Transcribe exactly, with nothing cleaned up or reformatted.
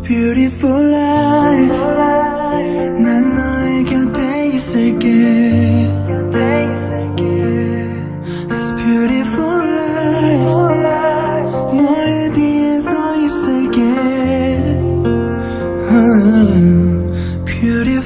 beautiful life. 난 너의 곁에 있을게. It's beautiful life. 너의 뒤에 서 있을게. Beautiful